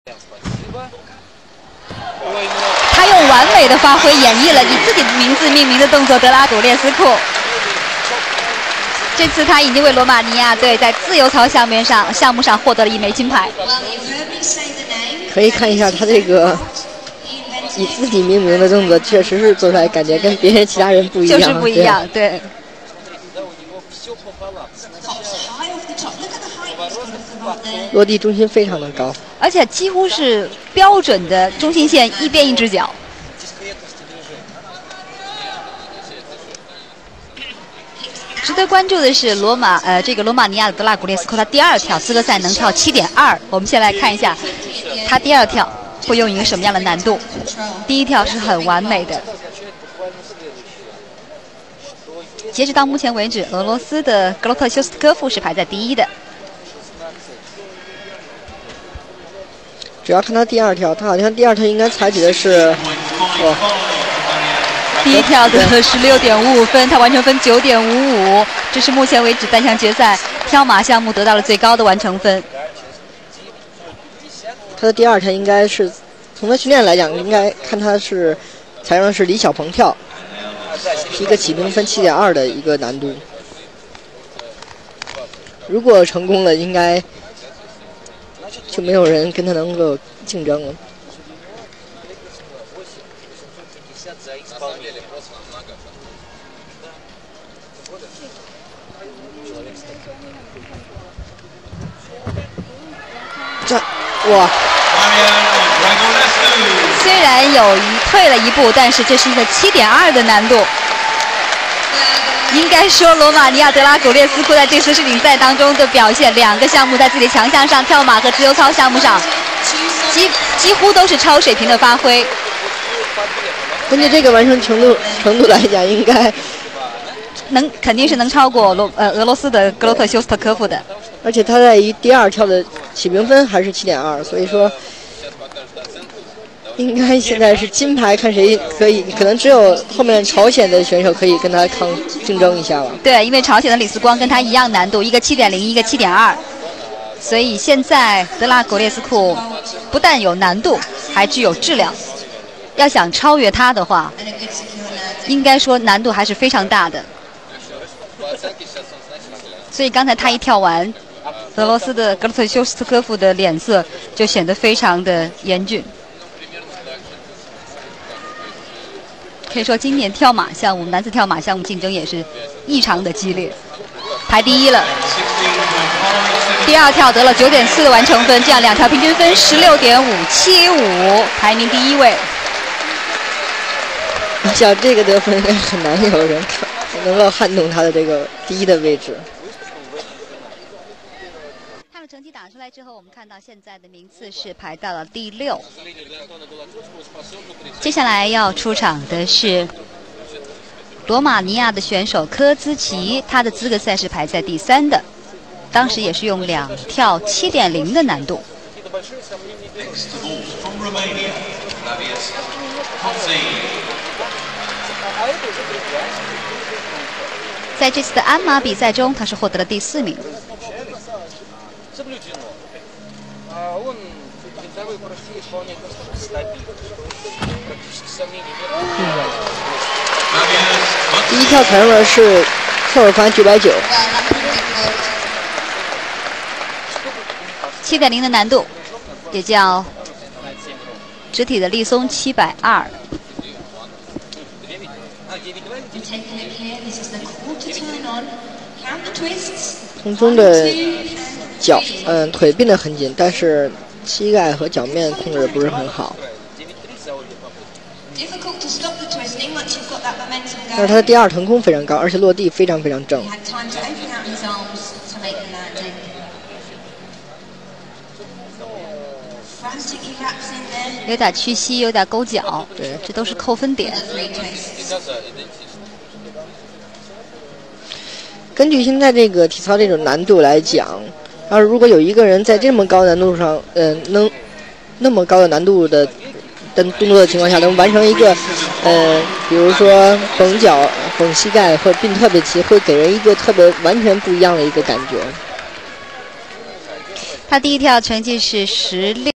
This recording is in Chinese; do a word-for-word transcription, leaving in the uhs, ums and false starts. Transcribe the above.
他用完美的发挥演绎了以自己的名字命名的动作德拉古列斯库。这次他已经为罗马尼亚队在自由操项目上项目上获得了一枚金牌。 可以看一下他这个以自己命名的动作，确实是做出来感觉跟别人其他人不一样， 就是不一样，对。对落地中心非常的高， 而且几乎是标准的中心线一边一只脚。值得关注的是罗马呃，这个罗马尼亚的德拉古列斯库，他第二跳资格赛能跳 七点二。我们先来看一下他第二跳会用一个什么样的难度。第一跳是很完美的。截止到目前为止，俄罗斯的格罗特修斯科夫是排在第一的。 只要看他第二跳，他好像第二跳应该采取的是，哇， 第一跳的十六点五五分，他完成分九点五五，这是目前为止单项决赛跳马项目得到了最高的完成分。 他的第二跳应该是从他训练来讲，应该看他是采用的是李小鹏跳，是一个起评分七点二的一个难度。如果成功了，应该就没有人跟他能够竞争了。这哇！ 虽然有一退了一步，但是这是一个 七点二 的难度。应该说，罗马尼亚德拉古列斯库在这次世锦赛当中的表现，两个项目在自己的强项上，跳马和自由操项目上，几几乎都是超水平的发挥。 根据这个完成程度程度来讲，应该能肯定是能超过罗呃俄罗斯的格罗特修斯特科夫的。 而且他在于第二跳的起评分还是 七点二， 所以说应该现在是金牌，看谁可以，可能只有后面朝鲜的选手可以跟他抗竞争一下了。 对，因为朝鲜的李斯光跟他一样难度，一个 七点零， 一个 七点二， 所以现在德拉古列斯库不但有难度，还具有质量。要想超越他的话，应该说难度还是非常大的。所以刚才他一跳完，俄罗斯的格罗特修斯特科夫的脸色就显得非常的严峻。可以说，今年跳马项目，男子跳马项目竞争也是异常的激烈，排第一了。第二跳得了 九点四 的完成分，这样两条平均分 十六点五七五， 排名第一位。 我想这个得分应该很难有人能够撼动他的这个第一的位置。 他们成绩打出来之后，我们看到现在的名次是排到了第六。接下来要出场的是罗马尼亚的选手科兹奇，他的资格赛是排在第三的，当时也是用两跳 七点零 的难度。在这次的鞍马比赛中，他是获得了第四名。 第一跳采用的是侧耳环九百九， 七点零 的难度，也叫肢体的立松七百二。 空中的脚，嗯，腿并得很紧，但是膝盖和脚面控制的不是很好。但是他的第二腾空非常高，而且落地非常非常正。 有点屈膝，有点勾脚， 对， 这都是扣分点。 根据现在这个体操这种难度来讲，要是如果有一个人在这么高难度上，嗯、呃，能那么高的难度的的动作的情况下，能完成一个，呃，比如说绷脚、绷膝盖或并特别齐，会给人一个特别完全不一样的一个感觉。 他第一跳成绩是十六。